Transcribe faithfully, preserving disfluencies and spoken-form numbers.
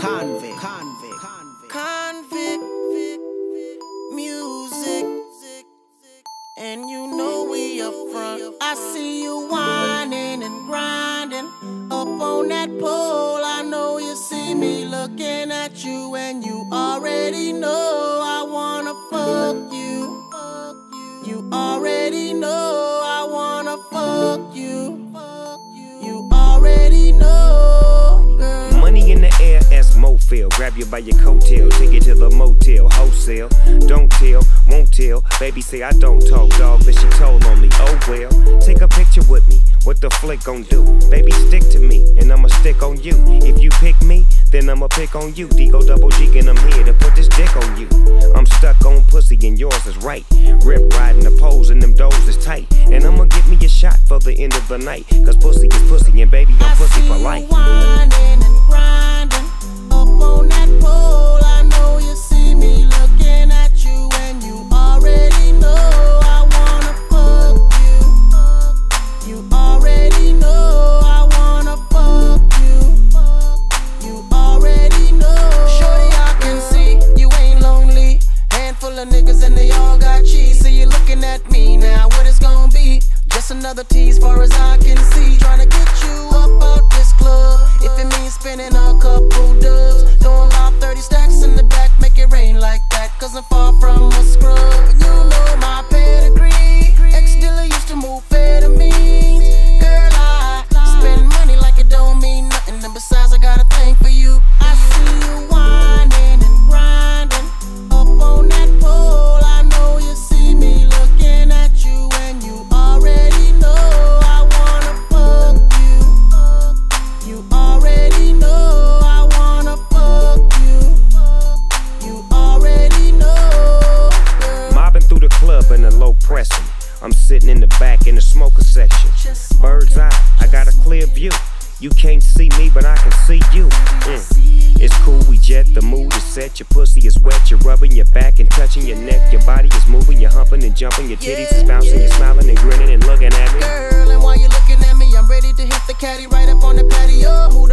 Convict, convict, convict, music, and you know we up front. I see you whining and grinding up on that pole. I know you see me looking at you, and you already know I wanna fuck you. You already know I wanna fuck you. You already know, girl. Money in the air as Mofil. Grab you by your coattail, take it to the motel, wholesale. Don't tell, won't tell. Baby say I don't talk, dog, but she told on me. Oh well, take a picture with me. What the flick gon' do? Baby, stick to me, and I'ma stick on you. If you pick me, then I'ma pick on you. D-Go double G, and I'm here to put this dick on you. I'm stuck on pussy, and yours is right. Rip riding the poles, and them doors is tight. And I'ma get me a shot for the end of the night. Cause pussy is pussy, and baby, I'm pussy for life. I see you whining and grinding up on that pole. I know you see me looking at you, and you already know I wanna fuck you. You already know I wanna fuck you. You already know. Shorty, I can see you ain't lonely. Handful of niggas and they all got cheese. See you looking at me now, what it's gonna be? Just another tease far as I can see. Tryna get you up out this club. If it means spending a couple dubs, throwing about thirty stacks in the back, make it rain like that. Cause I'm far from a scrub. You know my pedigree. Ex-dealer used to move amphetamines. Girl, I spend money like it don't mean nothing. And besides, I got a thing for you. I see you whining and grinding up on that pole. I know you see me looking at you, and you already know I wanna fuck you. You already know I wanna fuck you. You already know, girl. Mobbing through the club in a low pressing. I'm sitting in the back in the smoker section. Bird's eye, I got a clear view. You can't see me, but I can see you. Mm. It's cool, we jet, the mood is set. Your pussy is wet, you're rubbing your back and touching your neck. Your body is moving, you're humping and jumping. Your titties is bouncing, you're smiling and grinning and looking at me. Girl, and while you're looking at me, I'm ready to hit the caddy right up on the patio. Move